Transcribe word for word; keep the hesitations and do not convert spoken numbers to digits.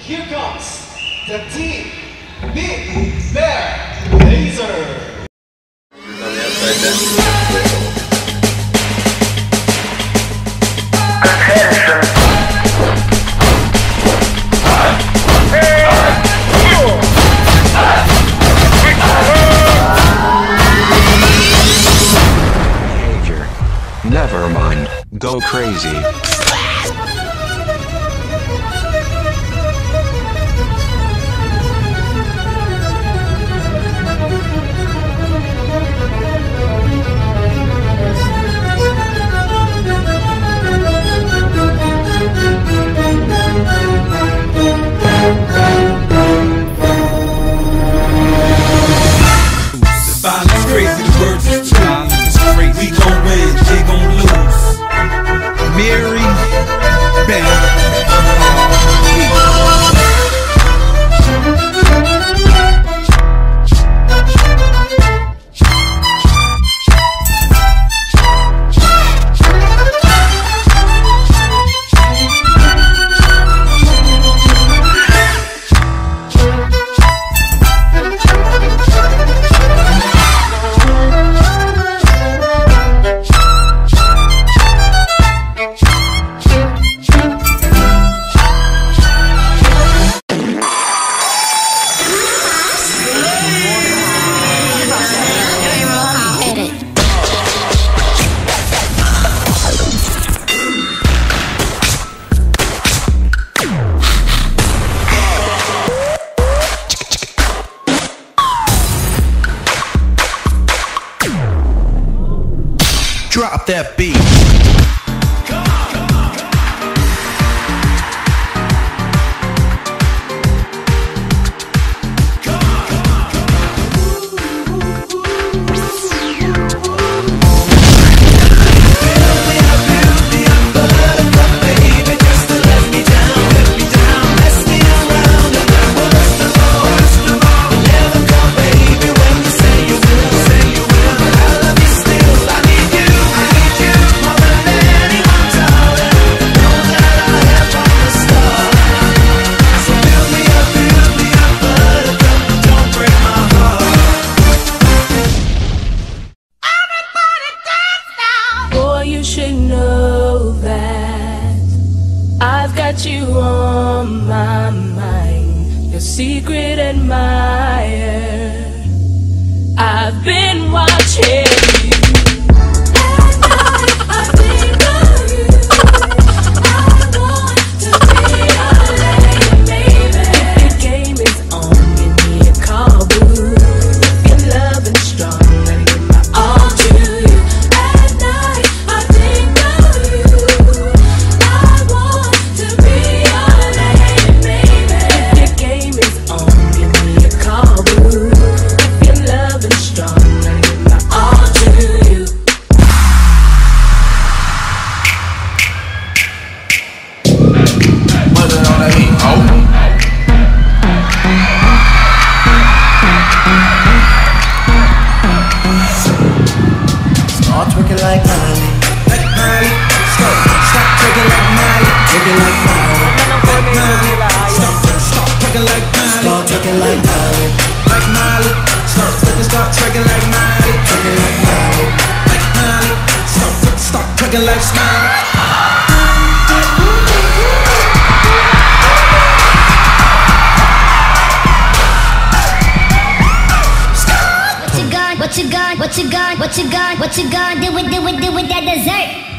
Here comes the team Big Bear Laser. Behavior. Never mind. Go crazy. Crazy, the words is true. It's crazy. We gon' win, they gon' lose. Mary, Ben. Drop that beat. I've got you on my mind, your secret admirer. I've been watching you. At night, I think of you. I want to be your lady, baby. If the game is on, give me a call, boo. If you're loving strong, I give my all to you. At night, I think of you. I want to be your lady, baby. If your game is on, give me a call, boo. If you're loving strong, I give my all to you. Put it on the heat, ho. Start twerking like Miley, like Miley. Stop, stop twerking like Miley, twerking like Miley, like Miley. Stop, stop twerking like Miley, start twerking like Miley, like Miley. Start twerking, start twerking like Miley, twerking like Miley, like Miley. Stop, stop twerking like Smiley. What you got, what you got, what you got, what you got, do it, do it, do it, that dessert.